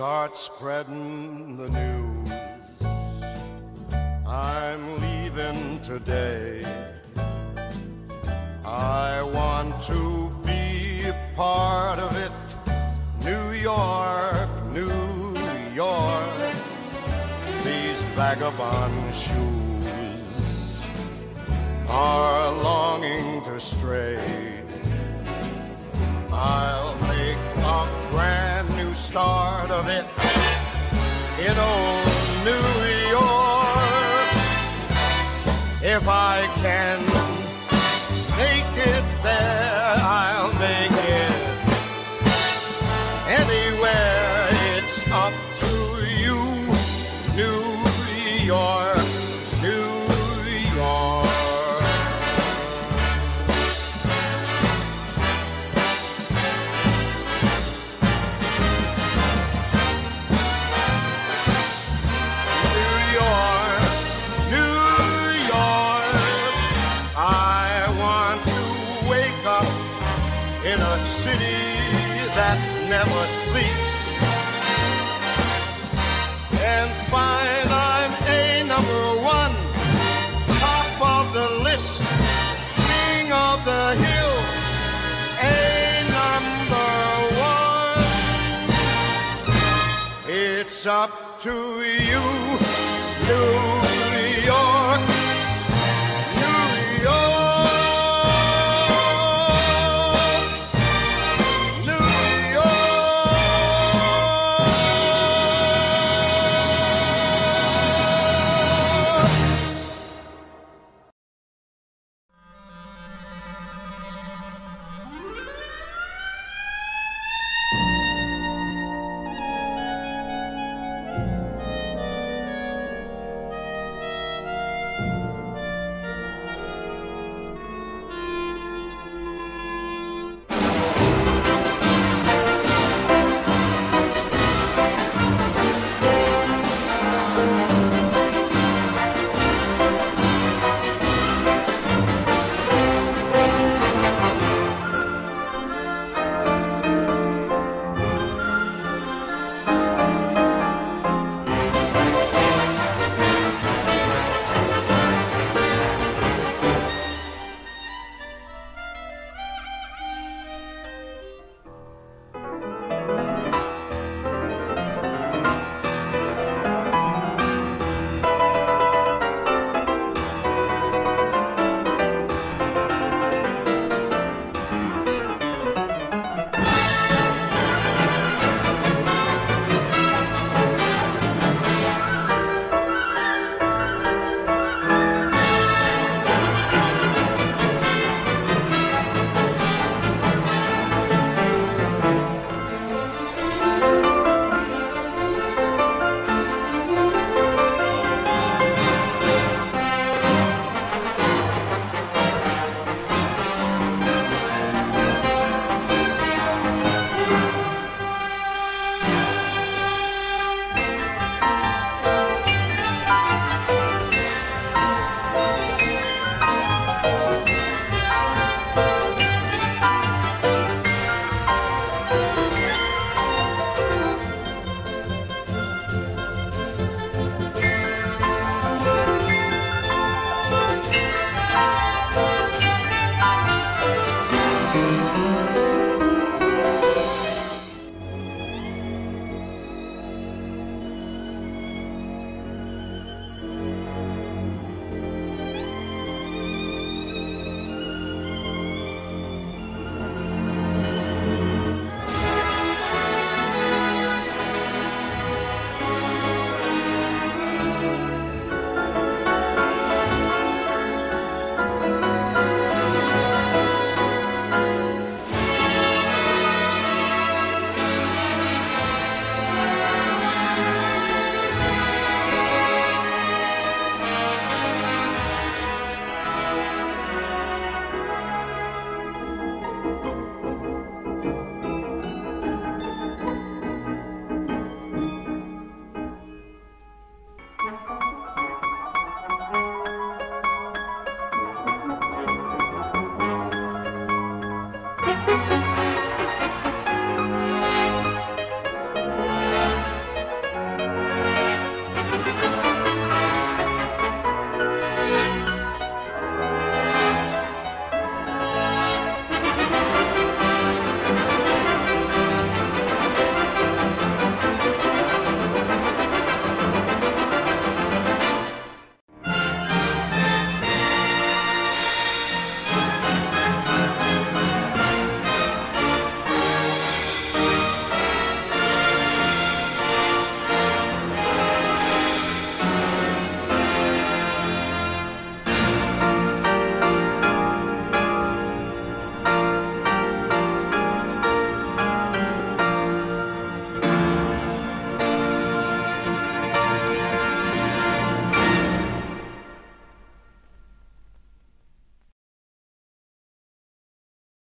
start spreading the news. I'm leaving today. I want to be a part of it. New York, New York, these vagabond shoes are longing to stray. I'll make a brand new start of it in old New York. If I can make it there, I'll make it anywhere. It's up to you, New York, New York. In a city that never sleeps, and find I'm a number one, top of the list, king of the hill, a number one. It's up to you, New